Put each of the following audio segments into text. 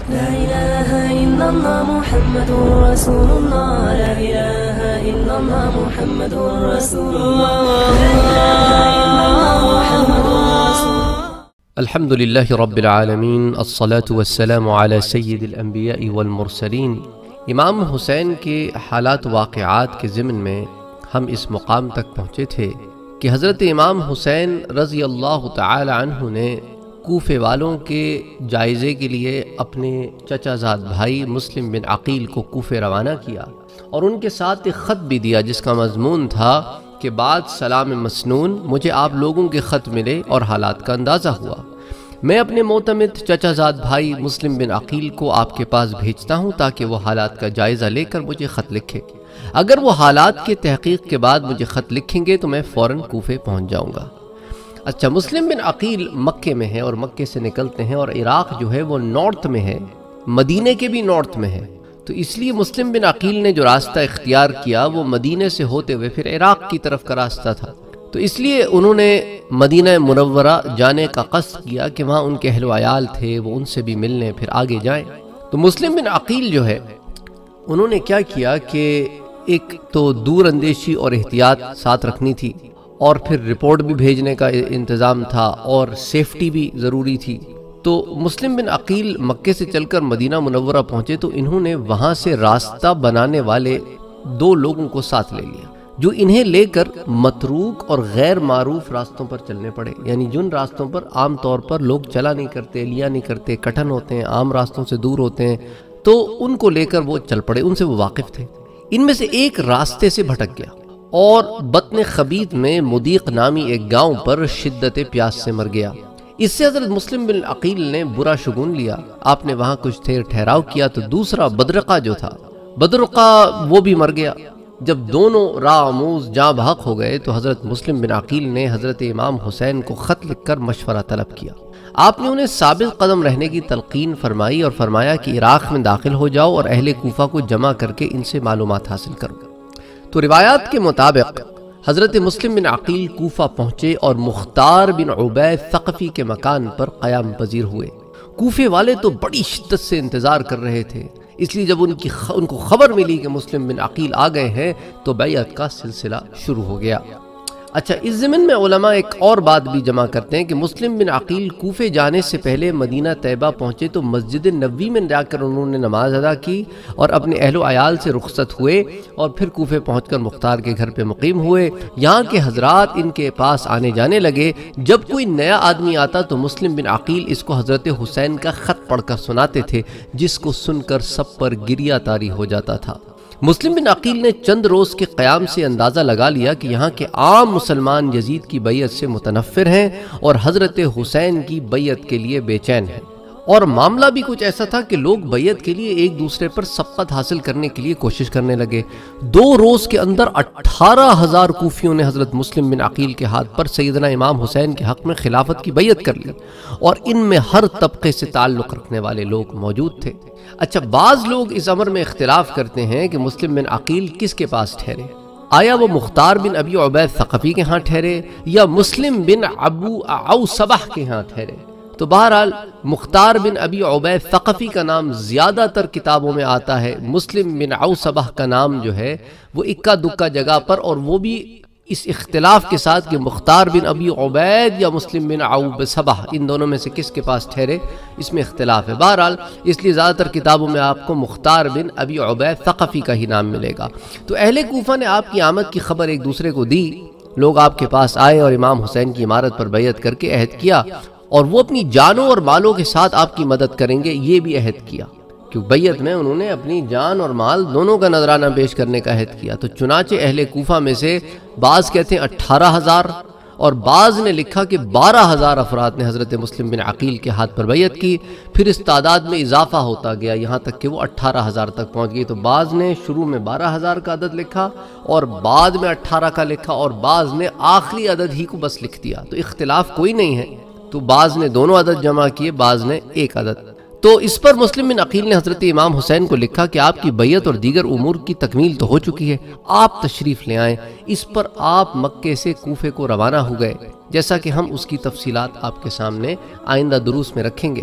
لا إله إلا الله محمد رسول الله لا إله إلا الله محمد رسول الله لا إله إلا الله محمد رسول الله. الحمد لله رب العالمين، الصلاة والسلام على سید الانبیاء والمرسلین۔ امام حسین کے حالات واقعات کے ضمن میں ہم اس مقام تک پہنچے تھے کہ حضرت امام حسین رضی اللہ تعالی عنہ نے کوفے والوں کے جائزے کے لیے اپنے چچا زاد بھائی مسلم بن عقیل کو کوفے روانہ کیا اور ان کے ساتھ ایک خط بھی دیا جس کا مضمون تھا کہ بعد سلام مسنون مجھے آپ لوگوں کے خط ملے اور حالات کا اندازہ ہوا۔ میں اپنے معتمد چچا زاد بھائی مسلم بن عقیل کو آپ کے پاس بھیجتا ہوں تاکہ وہ حالات کا جائزہ لے کر مجھے خط لکھے۔ اگر وہ حالات کے تحقیق کے بعد مجھے خط لکھیں گے تو میں فوراً کوفے پہنچ جاؤں گا۔ اچھا، مسلم بن عقیل مکے میں ہے اور مکے سے نکلتے ہیں اور عراق جو ہے وہ نارتھ میں ہے، مدینے کے بھی نارتھ میں ہے، تو اس لیے مسلم بن عقیل نے جو راستہ اختیار کیا وہ مدینے سے ہوتے ہوئے پھر عراق کی طرف کا راستہ تھا، تو اس لیے انہوں نے مدینہ منورہ جانے کا قصد کیا کہ وہاں ان کے اہل و عیال تھے، وہ ان سے بھی ملنے پھر آگے جائیں۔ تو مسلم بن عقیل جو ہے انہوں نے کیا کیا کہ ایک تو دور اندیشی اور احتیاط ساتھ رکھنی تھی، اور پھر رپورٹ بھی بھیجنے کا انتظام تھا اور سیفٹی بھی ضروری تھی۔ تو مسلم بن عقیل مکے سے چل کر مدینہ منورہ پہنچے تو انہوں نے وہاں سے راستہ بنانے والے 2 لوگوں کو ساتھ لے لیا جو انہیں لے کر متروک اور غیر معروف راستوں پر چلنے پڑے، یعنی جن راستوں پر عام طور پر لوگ چلا نہیں کرتے، لیا نہیں کرتے، کٹھن ہوتے ہیں، عام راستوں سے دور ہوتے ہیں، تو ان کو لے کر وہ چل پڑے، ان سے وہ واقف تھے۔ ان میں سے ایک راستے سے بھٹک گیا اور بطن خبیث میں مدیق نامی ایک گاؤں پر شدت پیاس سے مر گیا۔ اس سے حضرت مسلم بن عقیل نے برا شگون لیا، آپ نے وہاں کچھ دیر ٹھہراؤ کیا تو دوسرا بدرقہ جو تھا، بدرقہ وہ بھی مر گیا۔ جب دونوں راہ آموز جاں بحق ہو گئے تو حضرت مسلم بن عقیل نے حضرت امام حسین کو خط لکھ کر مشورہ طلب کیا۔ آپ نے انہیں ثابت قدم رہنے کی تلقین فرمائی اور فرمایا کہ عراق میں داخل ہو جاؤ اور اہل کوفہ کو جمع کر کے ان سے معلومات حاصل کرو۔ تو روایات کے مطابق حضرت مسلم بن عقیل کوفہ پہنچے اور مختار بن عبید ثقفی کے مکان پر قیام پذیر ہوئے۔ کوفے والے تو بڑی شدت سے انتظار کر رہے تھے، اس لیے جب ان کو خبر ملی کہ مسلم بن عقیل آ گئے ہیں تو بیعت کا سلسلہ شروع ہو گیا۔ اچھا، اس ضمن میں علماء ایک اور بات بھی جمع کرتے ہیں کہ مسلم بن عقیل کوفے جانے سے پہلے مدینہ طیبہ پہنچے تو مسجد نبوی میں جا کر انہوں نے نماز ادا کی اور اپنے اہل و عیال سے رخصت ہوئے اور پھر کوفے پہنچ کر مختار کے گھر پہ مقیم ہوئے۔ یہاں کے حضرات ان کے پاس آنے جانے لگے۔ جب کوئی نیا آدمی آتا تو مسلم بن عقیل اس کو حضرت حسین کا خط پڑھ کر سناتے تھے، جس کو سن کر سب پر گریہ طاری ہو جاتا تھا۔ مسلم بن عقیل نے چند روز کے قیام سے اندازہ لگا لیا کہ یہاں کے عام مسلمان یزید کی بیعت سے متنفر ہیں اور حضرت حسین کی بیعت کے لیے بے چین ہیں، اور معاملہ بھی کچھ ایسا تھا کہ لوگ بیعت کے لیے ایک دوسرے پر سبقت حاصل کرنے کے لیے کوشش کرنے لگے۔ 2 روز کے اندر 18,000 کوفیوں نے حضرت مسلم بن عقیل کے ہاتھ پر سیدنا امام حسین کے حق میں خلافت کی بیعت کر لی، اور ان میں ہر طبقے سے تعلق رکھنے والے لوگ موجود تھے۔ اچھا، بعض لوگ اس امر میں اختلاف کرتے ہیں کہ مسلم بن عقیل کس کے پاس ٹھہرے، آیا وہ مختار بن ابی عبید ثقفی کے ہاں ٹھہرے یا مسلم بن ابو عوصبہ کے ہاں ٹھہرے؟ تو بہرحال مختار بن ابی عبید ثقفی کا نام زیادہ تر کتابوں میں آتا ہے، مسلم بن عوصبہ کا نام جو ہے وہ اکا دکا جگہ پر، اور وہ بھی اس اختلاف کے ساتھ کہ مختار بن ابی عبید یا مسلم بن عوصبہ ان دونوں میں سے کس کے پاس ٹھہرے، اس میں اختلاف ہے۔ بہرحال اس لیے زیادہ تر کتابوں میں آپ کو مختار بن ابی عبید ثقفی کا ہی نام ملے گا۔ تو اہل کوفہ نے آپ کی آمد کی خبر ایک دوسرے کو دی، لوگ آپ کے پاس آئے اور امام حسین کی عمارت پر بیعت کر کے عہد کیا، اور وہ اپنی جانوں اور مالوں کے ساتھ آپ کی مدد کریں گے، یہ بھی عہد کیا، کیونکہ بیعت میں انہوں نے اپنی جان اور مال دونوں کا نذرانہ پیش کرنے کا عہد کیا۔ تو چنانچہ اہل کوفہ میں سے بعض کہتے ہیں 18,000 اور بعض نے لکھا کہ 12,000 افراد نے حضرت مسلم بن عقیل کے ہاتھ پر بیعت کی۔ پھر اس تعداد میں اضافہ ہوتا گیا یہاں تک کہ وہ 18,000 تک پہنچ گئی۔ تو بعض نے شروع میں 12,000 کا عدد لکھا اور بعد میں 18 کا لکھا، اور بعض نے آخری عدد ہی کو بس لکھ دیا، تو اختلاف کوئی نہیں ہے۔ تو بعض نے دونوں عدد جمع کیے، بعض نے ایک عدد۔ تو اس پر مسلم بن عقیل نے حضرت امام حسین کو لکھا کہ آپ کی بیعت اور دیگر امور کی تکمیل تو ہو چکی ہے، آپ تشریف لے آئیں۔ اس پر آپ مکے سے کوفے کو روانہ ہو گئے، جیسا کہ ہم اس کی تفصیلات آپ کے سامنے آئندہ دروس میں رکھیں گے۔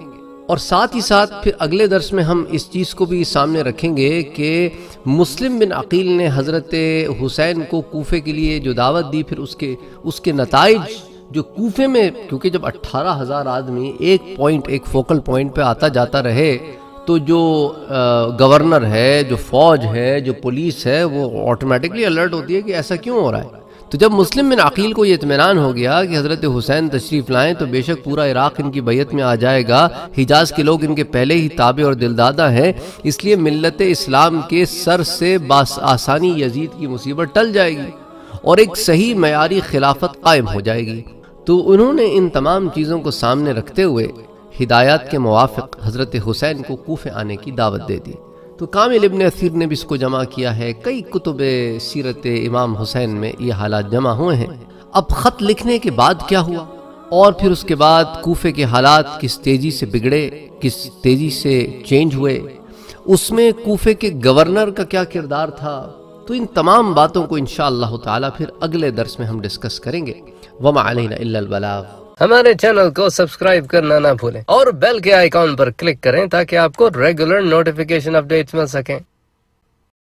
اور ساتھ ہی ساتھ پھر اگلے درس میں ہم اس چیز کو بھی سامنے رکھیں گے کہ مسلم بن عقیل نے حضرت حسین کو کوفے کے لیے جو دعوت دی، پھر اس کے نتائج جو کوفے میں، کیونکہ جب 18,000 آدمی ایک فوکل پوائنٹ پہ آتا جاتا رہے تو جو گورنر ہے، جو فوج ہے، جو پولیس ہے، وہ آٹومیٹکلی الرٹ ہوتی ہے کہ ایسا کیوں ہو رہا ہے۔ تو جب مسلم بن عقیل کو یہ اطمینان ہو گیا کہ حضرت حسین تشریف لائیں تو بے شک پورا عراق ان کی بیعت میں آ جائے گا، حجاز کے لوگ ان کے پہلے ہی تابع اور دلدادہ ہیں، اس لیے ملت اسلام کے سر سے آسانی یزید کی مصیبت ٹل جائے گی اور ایک صحیح معیاری خلافت قائم ہو جائے گی۔ تو انہوں نے ان تمام چیزوں کو سامنے رکھتے ہوئے ہدایات کے موافق حضرت حسین کو کوفے آنے کی دعوت دے دی۔ تو کامل ابن اثیر نے بھی اس کو جمع کیا ہے، کئی کتب سیرت امام حسین میں یہ حالات جمع ہوئے ہیں۔ اب خط لکھنے کے بعد کیا ہوا اور پھر اس کے بعد کوفے کے حالات کس تیزی سے بگڑے، کس تیزی سے چینج ہوئے، اس میں کوفے کے گورنر کا کیا کردار تھا، تو ان تمام باتوں کو انشاءاللہ تعالی پھر اگلے درس میں ہم ڈسکس کریں گے۔ وما علینا الا البلاغ۔ ہمارے چینل کو سبسکرائب کرنا نہ بھولیں اور بیل کے آئیکن پر کلک کریں تاکہ آپ کو ریگولر نوٹیفیکیشن اپڈیٹس مل سکیں۔